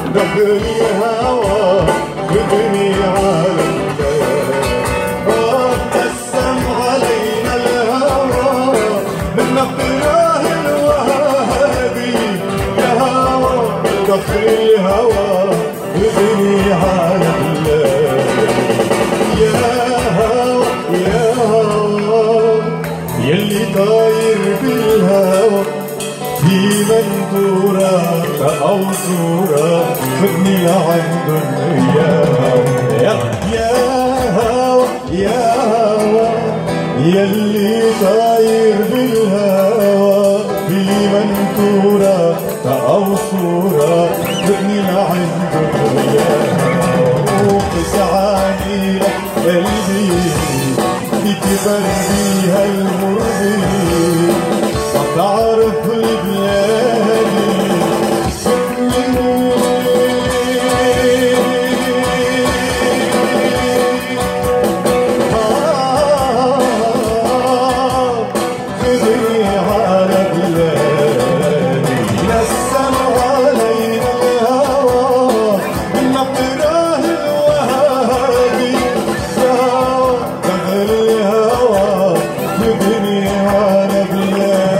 دخل الهوى خذني على قسم علينا الهوى من مقراه الوهابي يا هوى دخل الهوى خذني على يلي طاير بالهوى في منظورة أو صورة خدني لعندن يا هوى يا هوى يلي طاير بالهوى في منظورة أو صورة خدني لعندن يا هوى وقسعاني لك قلبي تكبر بيها المرضي تعرف البلادي خذني على بلادي نسم علينا الهوى من مقراه الوهابي يا هوى دخل الهوى خذني على بلادي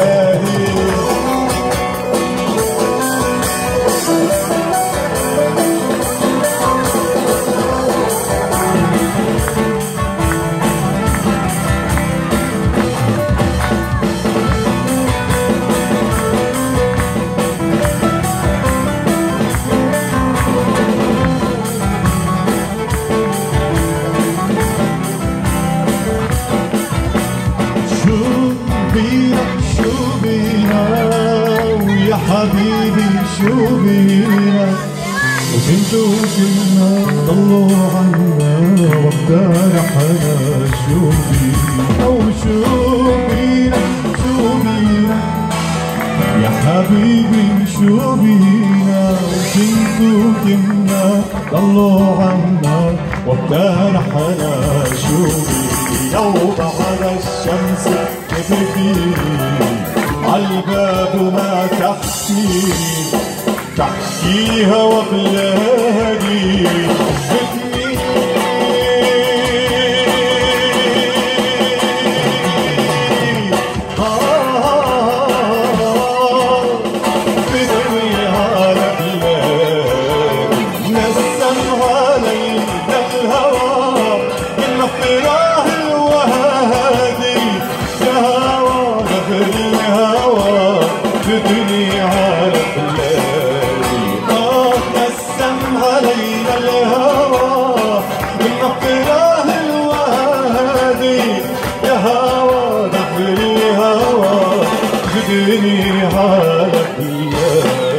شو بينا ويا حبيبي شو بينا وكنتو كنا ضلوا عنا وابترح انا شو بينا وشو بينا يا حبيبي شو بينا وكنتو كنا ضلوا عنا وابترح انا شو بينا وبعد الشمس تبكي عالباب وما تحكيها وبلادي بدني على بلادي نسم علينا الهوى من مقراه الوهادي يا هوى دخل الهوى خذني على بلادي نسم علينا الهوى من مقراه الوهادي يا هوى دخل الهوى خذني على بلادي